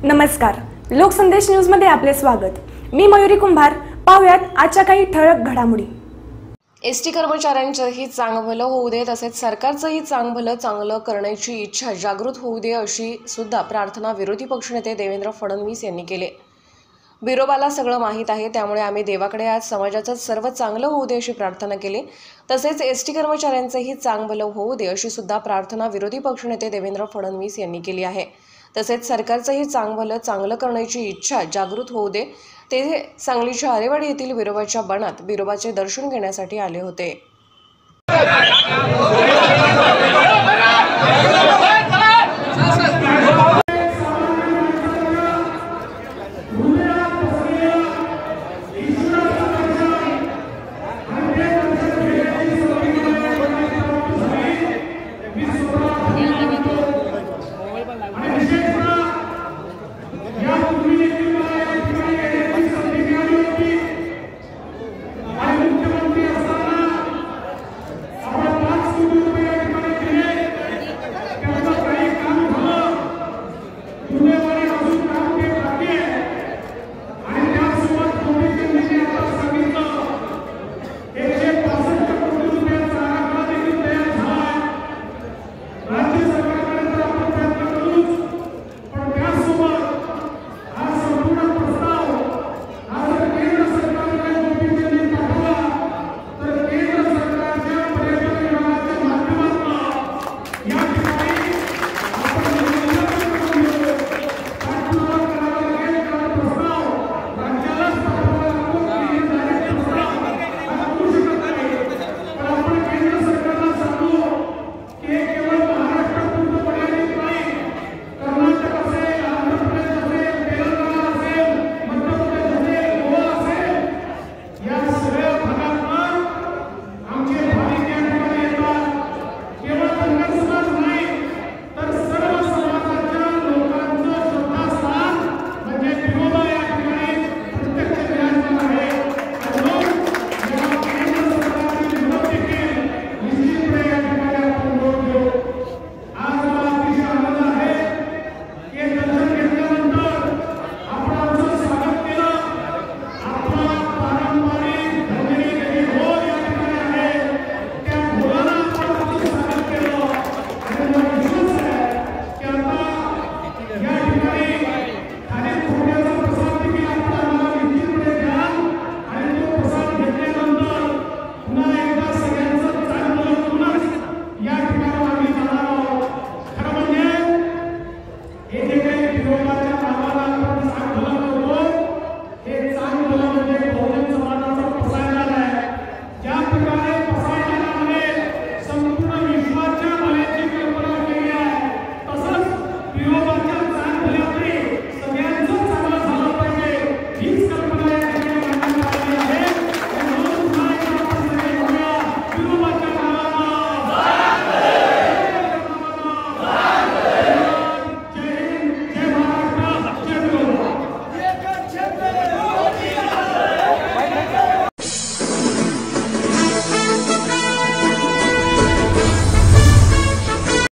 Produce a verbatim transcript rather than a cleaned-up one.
नमस्कार, लोकसंदेश न्यूज मध्ये आपले स्वागत। मी मयुरी कुंभार। पाहूयात आजच्या काही ठळक घडामोडी। एसटी कर्मचाऱ्यांचंही चांगभलं होऊ दे, तसेच सरकारचंही चांगभलं चांगलं करण्याची इच्छा जागृत होऊ दे, अशी सुद्धा प्रार्थना विरोधी पक्षनेते देवेंद्र फडणवीस यांनी केली। बिरोबाला सगळं माहीत आहे, त्यामुळे आम्ही देवाकडे आज समाजाचं सर्व चांगलं होऊ दे अशी प्रार्थना केली। तसेच एसटी कर्मचाऱ्यांचंही चांगभलं होऊ दे अशी सुद्धा प्रार्थना विरोधी पक्षनेते देवेंद्र फडणवीस यांनी केली आहे। तसेच सरकारचंही चांगभलं चांगलं करण्याची इच्छा जागृत होऊ दे। ते सांगलीच्या आरेवाडी येथील बिरोबाच्या बनात बिरोबाचे दर्शन घेण्यासाठी आले होते।